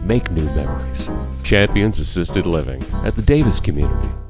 make new memories. Champions Assisted Living at the Davis Community.